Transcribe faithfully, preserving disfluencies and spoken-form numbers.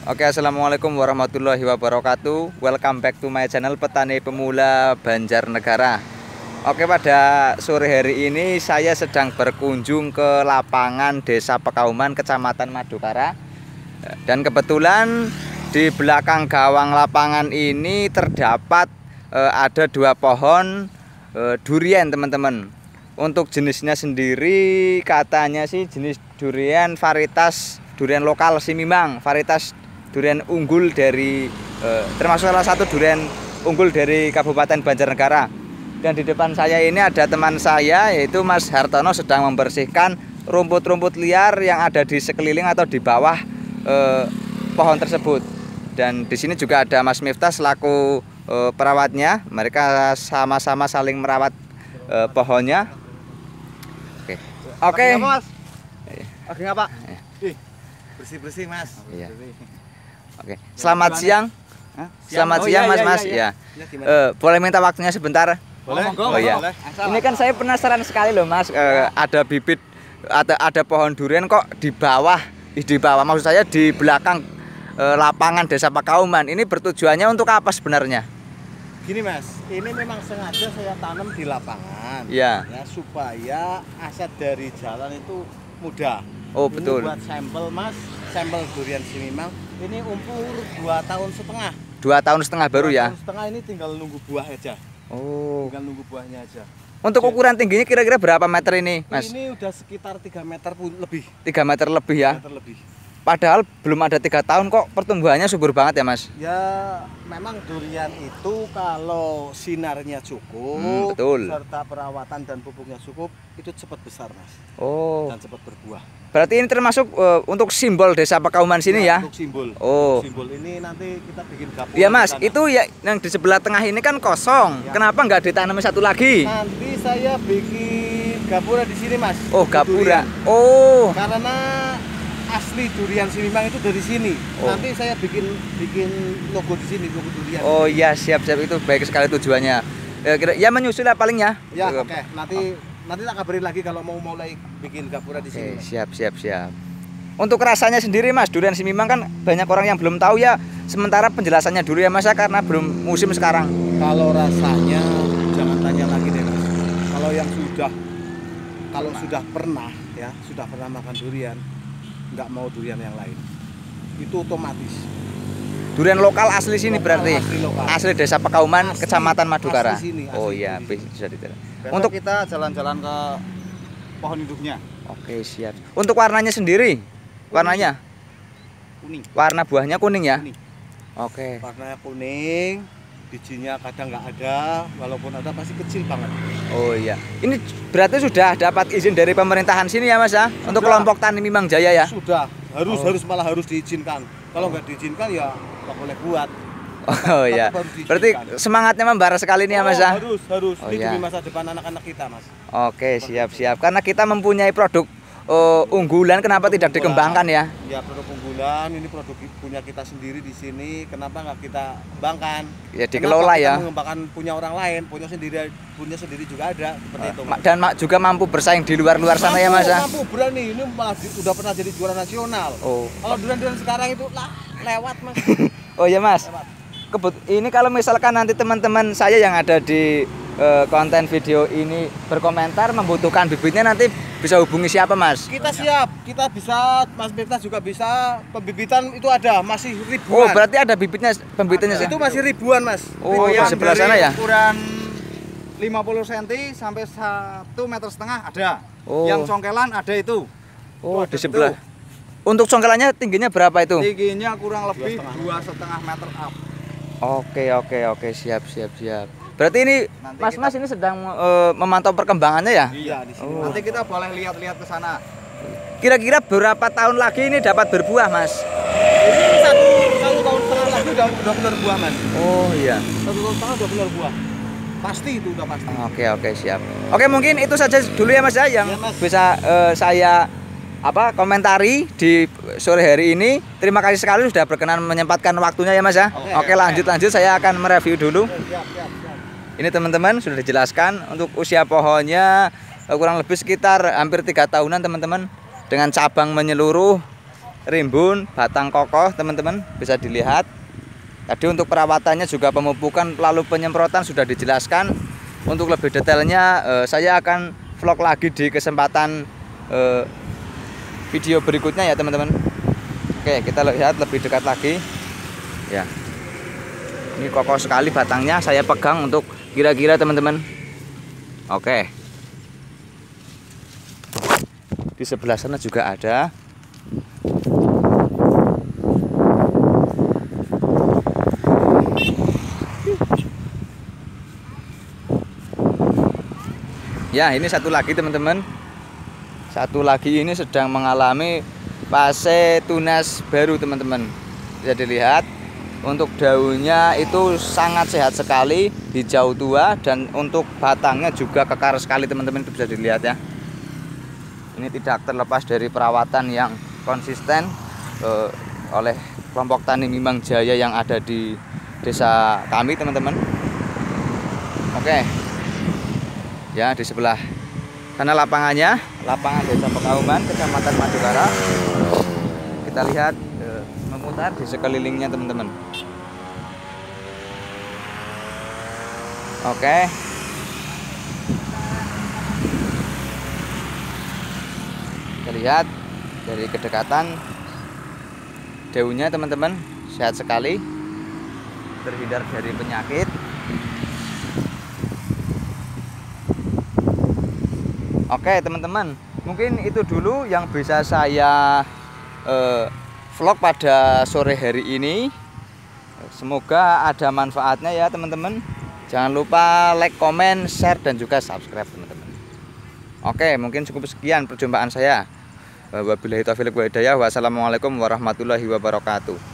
Oke, assalamualaikum warahmatullahi wabarakatuh. Welcome back to my channel Petani Pemula Banjarnegara. Oke, pada sore hari ini saya sedang berkunjung ke lapangan Desa Pekauman, Kecamatan Madukara. Dan kebetulan di belakang gawang lapangan ini terdapat eh, ada dua pohon eh, durian, teman-teman. Untuk jenisnya sendiri katanya sih jenis durian varietas durian lokal Simimang, varietas durian unggul dari eh, termasuk salah satu durian unggul dari Kabupaten Banjarnegara. Dan di depan saya ini ada teman saya, yaitu Mas Hartono, sedang membersihkan rumput-rumput liar yang ada di sekeliling atau di bawah eh, pohon tersebut. Dan di sini juga ada Mas Miftah selaku eh, perawatnya. Mereka sama-sama saling merawat eh, pohonnya. Oke. Oke. Mas. Oke, nggak Pak? Bersih-bersih, Mas. Iya. Oke, selamat siang. Hah? Selamat Oh, siang, iya, Mas, iya, Mas. iya. Ya. Ya, gimana? Eh, boleh minta waktunya sebentar? Boleh. Oh, iya. Boleh. Ini kan saya penasaran sekali loh, Mas. Eh, ada bibit, ada ada pohon durian kok di bawah, di bawah. Maksud saya di belakang eh, lapangan Desa Pekauman. Ini bertujuannya untuk apa sebenarnya? Gini, Mas. Ini memang sengaja saya tanam di lapangan. Iya. Ya, supaya aset dari jalan itu mudah. Oh, Ini betul. buat sampel, Mas. Sampel durian Simimang. Ini umur dua tahun setengah. Dua tahun setengah baru Dua ya? tahun setengah ini tinggal nunggu buah aja. Oh. Tinggal nunggu buahnya aja. Untuk ukuran tingginya kira-kira berapa meter ini, Mas? Ini udah sekitar tiga meter pun lebih. tiga meter lebih ya? tiga meter lebih. Padahal belum ada tiga tahun kok pertumbuhannya subur banget ya, Mas? Ya, memang durian itu kalau sinarnya cukup, Hmm, betul. serta perawatan dan pupuknya cukup, itu cepat besar, Mas. Oh. Dan cepat berbuah. Berarti ini termasuk uh, untuk simbol Desa Pekauman sini ya? Untuk simbol. Oh. Untuk simbol ini nanti kita bikin gapura. Iya, Mas, di sana. itu ya yang di sebelah tengah ini kan kosong. Ya. Kenapa nggak ditanam satu lagi? Nanti saya bikin gapura di sini, Mas. Oh, Untuk gapura. durian. Oh. Karena asli durian Simimang itu dari sini. Oh. Nanti saya bikin bikin logo di sini, logo durian. Oh iya, siap-siap, itu baik sekali tujuannya. Ya, kira, ya menyusul ya paling ya. Ya, Eh, oke. Nanti nanti tak kabarin lagi kalau mau mulai bikin gapura di Oke, sini. Mas. siap, siap, siap. Untuk rasanya sendiri, Mas, durian Simimang kan banyak orang yang belum tahu ya. Sementara penjelasannya dulu ya, Mas, ya, karena belum musim sekarang. Kalau rasanya jangan tanya lagi deh, Mas. Kalau yang sudah kalau sudah pernah ya, sudah pernah makan durian, nggak mau durian yang lain. Itu otomatis. Durian lokal asli sini Lokal, berarti. asli lokal. Asli Desa Pekauman, Asli, Kecamatan Madukara. asli sini, asli Oh iya, sini. bisa diterima. Besok Untuk kita jalan-jalan ke pohon induknya. Oke, siap. Untuk warnanya sendiri, warnanya, Kuning. warna buahnya kuning ya? Kuning. Oke. Warnanya kuning. Bijinya kadang nggak ada, walaupun ada pasti kecil banget. Oh iya. Ini berarti sudah dapat izin dari pemerintahan sini ya, Mas ya? Untuk Sudah. kelompok tani Mimang Jaya ya? Sudah, harus Oh. harus malah harus diizinkan. Kalau nggak diizinkan ya nggak boleh buat. Oh iya. Tetap harus diizinkan. Berarti semangatnya membara sekali nih ya, Mas Oh, ya? harus, harus. Oh, Ini iya. demi masa depan anak-anak kita, Mas. Oke, siap-siap. Karena kita mempunyai produk eh, unggulan, kenapa Produk tidak unggulan. dikembangkan ya? Ya, produk unggulan, ini produk punya kita sendiri di sini. Kenapa nggak kita kembangkan? Ya dikelola Kenapa ya. kita mengembangkan punya orang lain, punya sendiri, punya sendiri juga ada seperti itu. Ma- Mas. Dan ma- juga mampu bersaing di luar-luar sana ya, Mas ya? Mampu, berani. Ini malah di- udah pernah jadi juara nasional. Oh. Kalau durian-durian sekarang itu lah lewat, Mas. Oh iya, Mas. Lewat. Kebut ini kalau misalkan nanti teman-teman saya yang ada di eh, konten video ini berkomentar membutuhkan bibitnya, nanti bisa hubungi siapa, Mas? Kita siap, kita bisa, Mas Miftah juga bisa. Pembibitan itu ada, masih Oh, ribuan. berarti ada bibitnya, pembibitnya. Itu masih ribuan, Mas. Oh, Ribuan. di sebelah sana ya? Ukuran lima puluh sentimeter sampai satu meter setengah ada. Oh. Yang congkelan ada itu. Oh, Tuh, di ada sebelah. Untuk congkelannya tingginya berapa itu? Tingginya kurang lebih setengah. dua setengah meter up. Oke, oke, oke, siap, siap, siap. Berarti ini Nanti Mas kita- Mas ini sedang eh, memantau perkembangannya ya? Iya, di sini. Oh. Nanti kita boleh lihat-lihat ke sana. Kira-kira berapa tahun lagi ini dapat berbuah, Mas? Ini satu, satu tahun setengah lagi udah udah benar buah, Mas. Oh iya. Satu tahun setengah udah benar buah. Pasti itu udah pasti. Oke, oke, siap. Oke, mungkin itu saja dulu ya, Mas ya, yang Ya, Mas. bisa eh, saya apa komentari di sore hari ini. Terima kasih sekali sudah berkenan menyempatkan waktunya ya, Mas ya. Oke, Oke, lanjut lanjut saya akan mereview dulu. Siap, siap, siap. Ini teman-teman sudah dijelaskan untuk usia pohonnya eh, kurang lebih sekitar hampir tiga tahunan, teman-teman, dengan cabang menyeluruh rimbun, batang kokoh teman-teman, bisa dilihat. Tadi untuk perawatannya juga pemupukan lalu penyemprotan sudah dijelaskan. Untuk lebih detailnya eh, saya akan vlog lagi di kesempatan eh, video berikutnya ya teman-teman. Oke, kita lihat lebih dekat lagi ya. Ini kokoh sekali batangnya, saya pegang untuk kira-kira teman-teman. Oke, di sebelah sana juga ada. Ya, ini satu lagi teman-teman. Satu lagi ini sedang mengalami fase tunas baru teman-teman. Bisa dilihat untuk daunnya itu sangat sehat sekali, hijau tua, dan untuk batangnya juga kekar sekali teman-teman, itu bisa dilihat ya. Ini tidak terlepas dari perawatan yang konsisten eh, oleh kelompok tani Mimang Jaya yang ada di desa kami teman-teman. Oke. Ya, di sebelah sana lapangannya, lapangan Desa Pekauman, Kecamatan Madukara. Kita lihat eh, memutar di sekelilingnya teman-teman. Oke. Kita lihat dari kedekatan daunnya teman-teman, sehat sekali, terhindar dari penyakit. Oke teman-teman, mungkin itu dulu yang bisa saya eh, vlog pada sore hari ini. Semoga ada manfaatnya ya teman-teman. Jangan lupa like, comment, share, dan juga subscribe teman-teman. Oke, mungkin cukup sekian perjumpaan saya. Wabillahi taufiq wal hidayah. Wassalamualaikum warahmatullahi wabarakatuh.